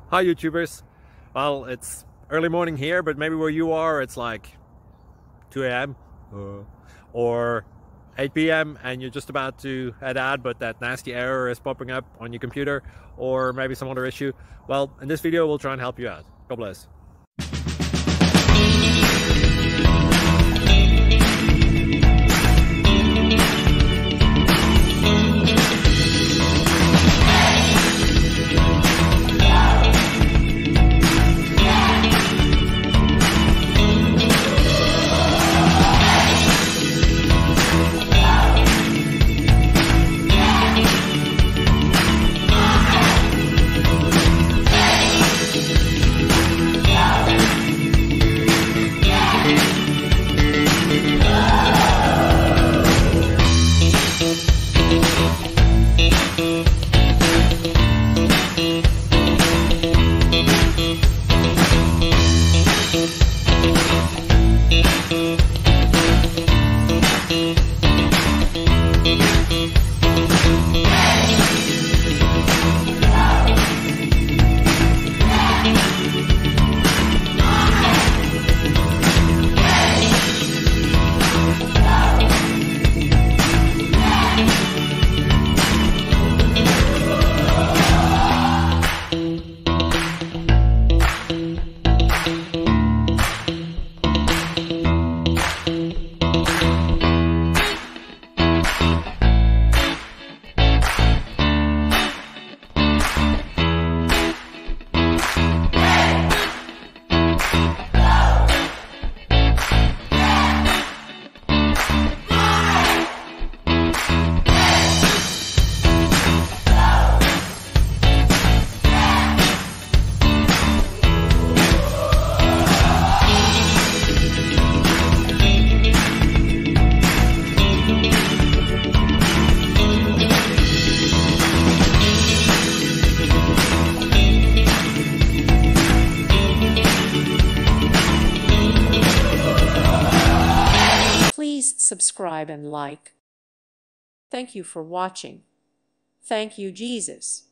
Hi YouTubers. Well, it's early morning here, but maybe where you are it's like 2 a.m. or 8 p.m. and you're just about to head out, but that nasty error is popping up on your computer, or maybe some other issue. Well, in this video we'll try and help you out. God bless. Please subscribe and like. Thank you for watching. Thank you, Jesus.